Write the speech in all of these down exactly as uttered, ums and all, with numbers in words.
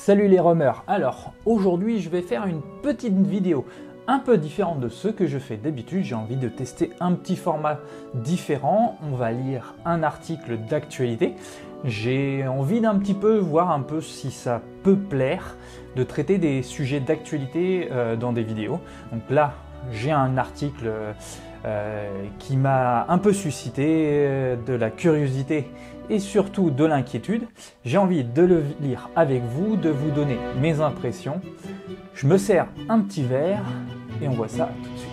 Salut les romeurs. Alors aujourd'hui je vais faire une petite vidéo un peu différente de ce que je fais d'habitude. J'ai envie de tester un petit format différent. On va lire un article d'actualité. J'ai envie d'un petit peu voir un peu si ça peut plaire de traiter des sujets d'actualité euh, dans des vidéos. Donc là j'ai un article euh, qui m'a un peu suscité euh, de la curiosité et surtout de l'inquiétude. J'ai envie de le lire avec vous, de vous donner mes impressions. Je me sers un petit verre et on voit ça tout de suite.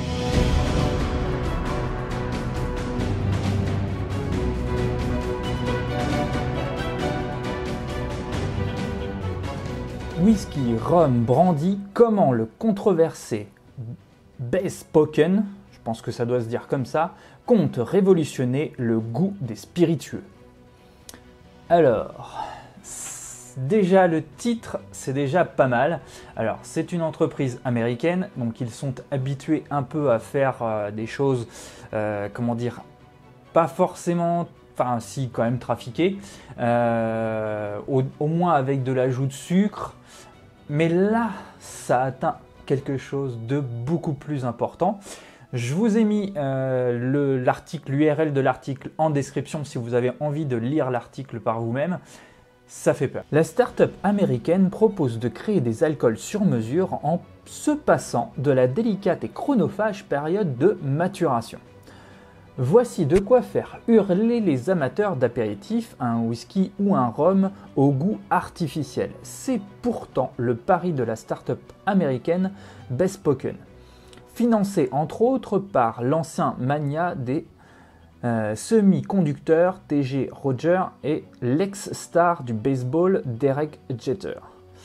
Whisky, rhum, brandy, comment le controversé Bespoken, je pense que ça doit se dire comme ça, compte révolutionner le goût des spiritueux. Alors, déjà le titre, c'est déjà pas mal. Alors, c'est une entreprise américaine, donc ils sont habitués un peu à faire euh, des choses, euh, comment dire, pas forcément, enfin si quand même trafiquées, euh, au, au moins avec de l'ajout de sucre. Mais là, ça atteint quelque chose de beaucoup plus important. Je vous ai mis euh, l'article, l'U R L de l'article en description si vous avez envie de lire l'article par vous-même. Ça fait peur. La start-up américaine propose de créer des alcools sur mesure en se passant de la délicate et chronophage période de maturation. Voici de quoi faire hurler les amateurs d'apéritifs, un whisky ou un rhum au goût artificiel. C'est pourtant le pari de la start-up américaine Bespoken, financée entre autres par l'ancien mania des euh, semi-conducteurs T J Rogers et l'ex-star du baseball Derek Jeter.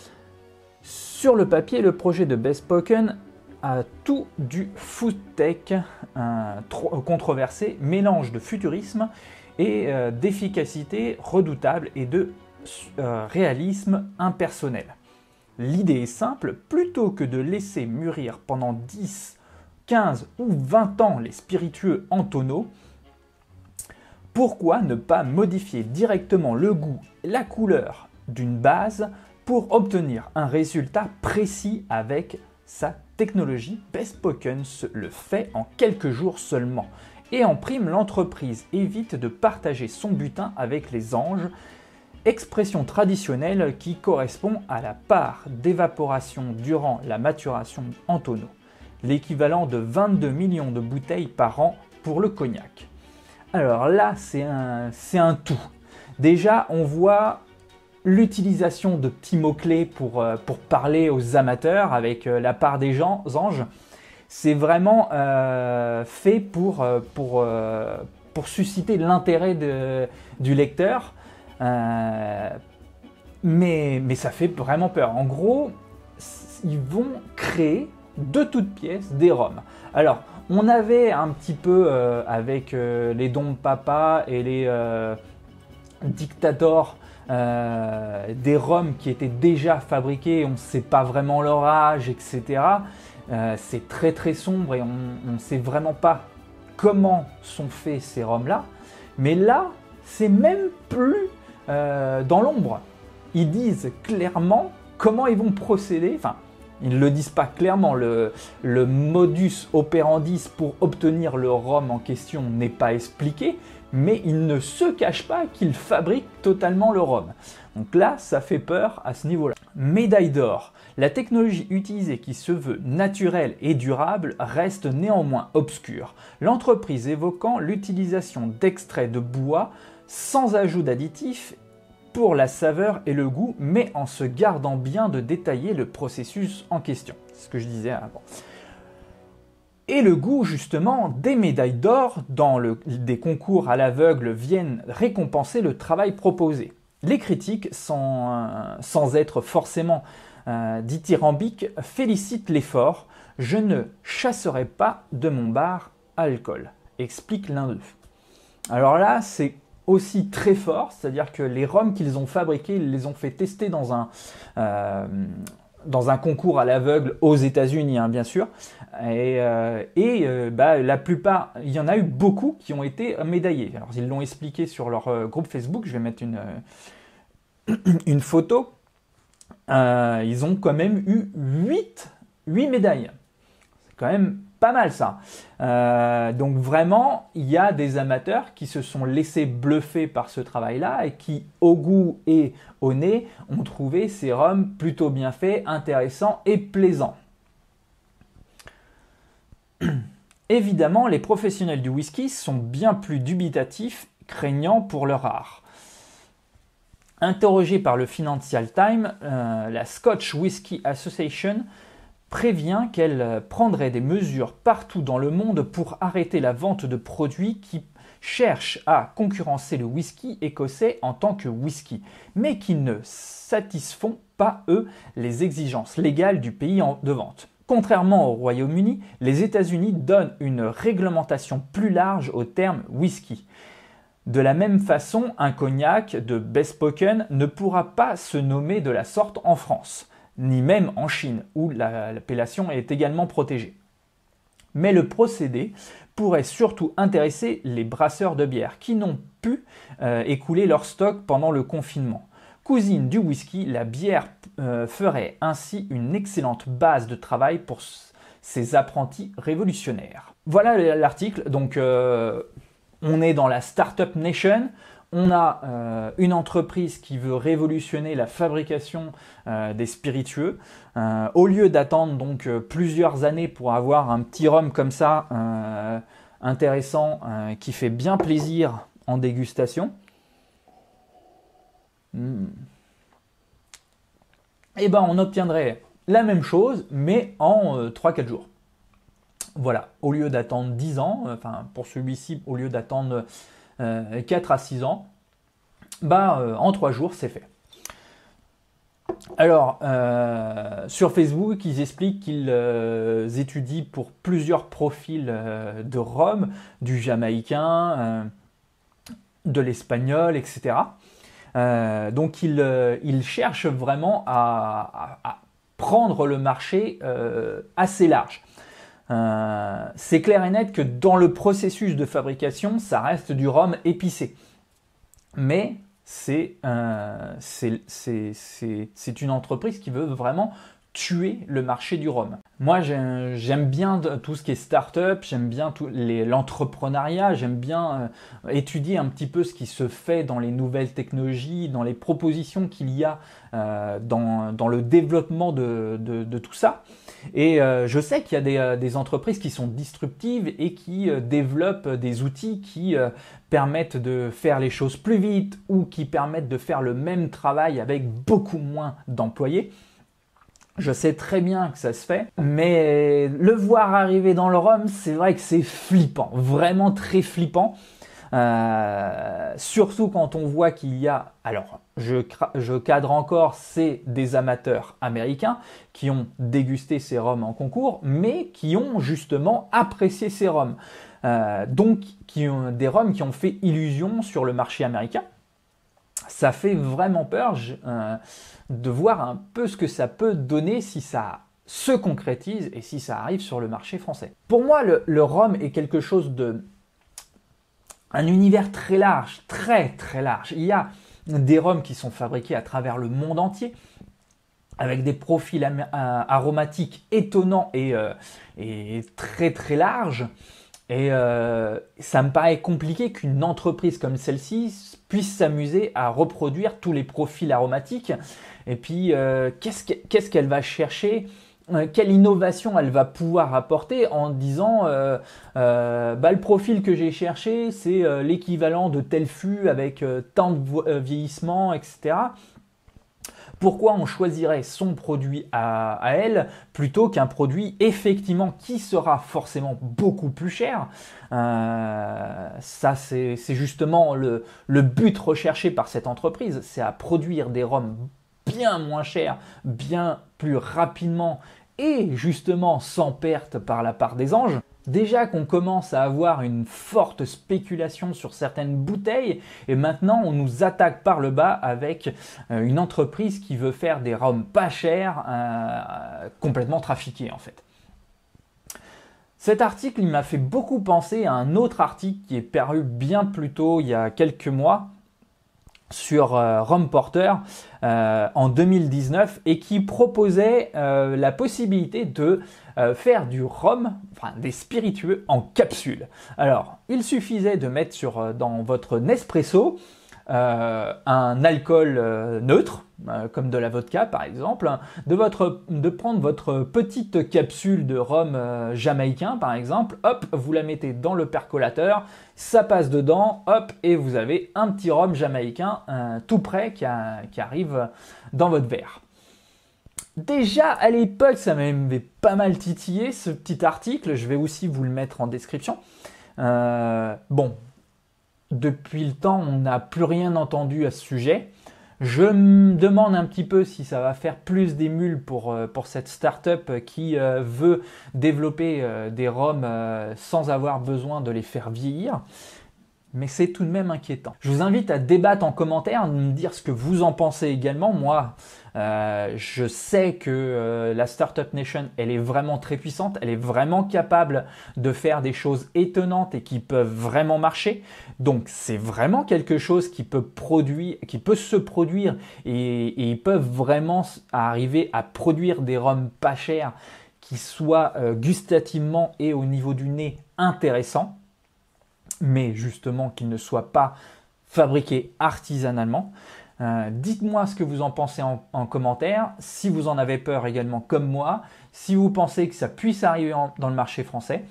Sur le papier, le projet de Bespoken a tout du food tech euh, controversé, mélange de futurisme et euh, d'efficacité redoutable et de euh, réalisme impersonnel. L'idée est simple, plutôt que de laisser mûrir pendant dix, quinze ou vingt ans les spiritueux en tonneaux, pourquoi ne pas modifier directement le goût et la couleur d'une base pour obtenir un résultat précis avec sa technologie? Bespoken le fait en quelques jours seulement. Et en prime, l'entreprise évite de partager son butin avec les anges, expression traditionnelle qui correspond à la part d'évaporation durant la maturation en tonneau, l'équivalent de vingt-deux millions de bouteilles par an pour le cognac. Alors là, c'est un, c'est un tout. Déjà, on voit l'utilisation de petits mots-clés pour, pour parler aux amateurs avec la part des gens, anges. C'est vraiment euh, fait pour, pour, pour susciter l'intérêt du lecteur. Euh, mais, mais ça fait vraiment peur. En gros, ils vont créer de toutes pièces des rhums. Alors, on avait un petit peu euh, avec euh, les Dom Papa et les euh, Dictator euh, des rhums qui étaient déjà fabriqués, on ne sait pas vraiment leur âge, et cetera. Euh, c'est très très sombre et on ne sait vraiment pas comment sont faits ces rhums-là. Mais là, c'est même plus euh, dans l'ombre. Ils disent clairement comment ils vont procéder. Enfin, ils ne le disent pas clairement. Le, le modus operandi pour obtenir le rhum en question n'est pas expliqué, mais ils ne se cachent pas qu'ils fabriquent totalement le rhum. Donc là, ça fait peur à ce niveau-là. Médaille d'or. La technologie utilisée qui se veut naturelle et durable reste néanmoins obscure. L'entreprise évoquant l'utilisation d'extraits de bois sans ajout d'additifs pour la saveur et le goût, mais en se gardant bien de détailler le processus en question. C'est ce que je disais avant. Et le goût, justement, des médailles d'or dans le, des concours à l'aveugle viennent récompenser le travail proposé. Les critiques, sans, euh, sans être forcément euh, dithyrambiques, félicitent l'effort. Je ne chasserai pas de mon bar alcool, explique l'un d'eux. Alors là, c'est aussi très fort, c'est-à-dire que les rhums qu'ils ont fabriqués, ils les ont fait tester dans un, euh, dans un concours à l'aveugle aux États-Unis, hein, bien sûr. Et, euh, et euh, bah, la plupart, il y en a eu beaucoup qui ont été médaillés. Alors ils l'ont expliqué sur leur euh, groupe Facebook, je vais mettre une, euh, une photo. euh, ils ont quand même eu huit médailles. C'est quand même pas mal ça. Euh, donc vraiment, il y a des amateurs qui se sont laissés bluffer par ce travail-là et qui, au goût et au nez, ont trouvé ces rhums plutôt bien faits, intéressants et plaisants. Évidemment, les professionnels du whisky sont bien plus dubitatifs, craignant pour leur art. Interrogé par le Financial Times, euh, la Scotch Whisky Association prévient qu'elle prendrait des mesures partout dans le monde pour arrêter la vente de produits qui cherchent à concurrencer le whisky écossais en tant que whisky, mais qui ne satisfont pas, eux, les exigences légales du pays de vente. Contrairement au Royaume-Uni, les États-Unis donnent une réglementation plus large au terme whisky. De la même façon, un cognac de Bespoken ne pourra pas se nommer de la sorte en France, ni même en Chine, où l'appellation est également protégée. Mais le procédé pourrait surtout intéresser les brasseurs de bière, qui n'ont pu euh, écouler leur stock pendant le confinement. Cousine du whisky, la bière euh, ferait ainsi une excellente base de travail pour ces apprentis révolutionnaires. Voilà l'article, donc euh, on est dans la Startup Nation. On a euh, une entreprise qui veut révolutionner la fabrication euh, des spiritueux. Euh, au lieu d'attendre donc euh, plusieurs années pour avoir un petit rhum comme ça, euh, intéressant, euh, qui fait bien plaisir en dégustation, hmm. et ben on obtiendrait la même chose, mais en euh, trois à quatre jours. Voilà, au lieu d'attendre dix ans, enfin pour celui-ci, au lieu d'attendre Euh, quatre à six ans, bah, euh, en trois jours c'est fait. Alors euh, sur Facebook ils expliquent qu'ils euh, étudient pour plusieurs profils euh, de rhum, du jamaïcain, euh, de l'espagnol, et cetera. Euh, donc ils, euh, ils cherchent vraiment à, à, à prendre le marché euh, assez large. Euh, c'est clair et net que dans le processus de fabrication, ça reste du rhum épicé. Mais c'est euh, une entreprise qui veut vraiment tuer le marché du rhum. Moi, j'aime bien tout ce qui est start-up, j'aime bien l'entrepreneuriat, j'aime bien euh, étudier un petit peu ce qui se fait dans les nouvelles technologies, dans les propositions qu'il y a euh, dans, dans le développement de, de, de tout ça. Et euh, je sais qu'il y a des, euh, des entreprises qui sont disruptives et qui euh, développent des outils qui euh, permettent de faire les choses plus vite ou qui permettent de faire le même travail avec beaucoup moins d'employés. Je sais très bien que ça se fait, mais le voir arriver dans le rhum, c'est vrai que c'est flippant, vraiment très flippant. Euh, surtout quand on voit qu'il y a, alors je, je cadre encore, c'est des amateurs américains qui ont dégusté ces rhums en concours, mais qui ont justement apprécié ces rhums. Euh, donc qui ont, des rhums qui ont fait illusion sur le marché américain. Ça fait vraiment peur je, euh, de voir un peu ce que ça peut donner si ça se concrétise et si ça arrive sur le marché français. Pour moi, le, le rhum est quelque chose de... un univers très large, très très large. Il y a des rhums qui sont fabriqués à travers le monde entier, avec des profils aromatiques étonnants et, euh, et très très larges. Et euh, ça me paraît compliqué qu'une entreprise comme celle-ci puisse s'amuser à reproduire tous les profils aromatiques. Et puis, euh, qu'est-ce que, qu'est-ce qu'elle va chercher ? Quelle innovation elle va pouvoir apporter en disant euh, euh, bah, le profil que j'ai cherché, c'est euh, l'équivalent de tel fût avec euh, tant de euh, vieillissement, et cetera. Pourquoi on choisirait son produit à, à elle plutôt qu'un produit effectivement qui sera forcément beaucoup plus cher. Euh, ça, c'est justement le, le but recherché par cette entreprise, c'est à produire des rhums bien moins chers, bien plus rapidement et justement sans perte par la part des anges. Déjà qu'on commence à avoir une forte spéculation sur certaines bouteilles et maintenant on nous attaque par le bas avec une entreprise qui veut faire des rhums pas chers, euh, complètement trafiqués en fait. Cet article il m'a fait beaucoup penser à un autre article qui est paru bien plus tôt, il y a quelques mois, sur euh, Rhum Porter euh, en deux mille dix-neuf et qui proposait euh, la possibilité de euh, faire du rhum, enfin des spiritueux en capsule. Alors, il suffisait de mettre sur, euh, dans votre Nespresso euh, un alcool euh, neutre, euh, comme de la vodka par exemple, de, votre, de prendre votre petite capsule de rhum euh, jamaïcain par exemple, hop, vous la mettez dans le percolateur, ça passe dedans, hop, et vous avez un petit rhum jamaïcain euh, tout prêt qui, a, qui arrive dans votre verre. Déjà à l'époque, ça m'avait pas mal titillé ce petit article, je vais aussi vous le mettre en description. Euh, bon, depuis le temps, on n'a plus rien entendu à ce sujet. Je me demande un petit peu si ça va faire plus d'émules pour, pour cette start-up qui euh, veut développer euh, des rhums euh, sans avoir besoin de les faire vieillir. Mais c'est tout de même inquiétant. Je vous invite à débattre en commentaire, me dire ce que vous en pensez également. Moi, euh, je sais que euh, la Startup Nation, elle est vraiment très puissante, elle est vraiment capable de faire des choses étonnantes et qui peuvent vraiment marcher. Donc, c'est vraiment quelque chose qui peut, produire, qui peut se produire et, et ils peuvent vraiment arriver à produire des rhums pas chers qui soient euh, gustativement et au niveau du nez intéressants, mais justement qu'ils ne soient pas fabriqués artisanalement. Euh, dites-moi ce que vous en pensez en, en commentaire, si vous en avez peur également comme moi, si vous pensez que ça puisse arriver en, dans le marché français,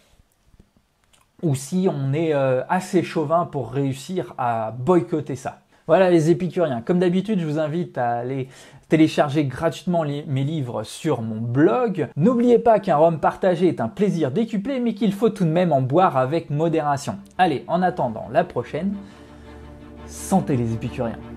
ou si on est euh, assez chauvin pour réussir à boycotter ça. Voilà les épicuriens, comme d'habitude je vous invite à aller télécharger gratuitement les, mes livres sur mon blog. N'oubliez pas qu'un rhum partagé est un plaisir décuplé mais qu'il faut tout de même en boire avec modération. Allez, en attendant la prochaine, santé les épicuriens.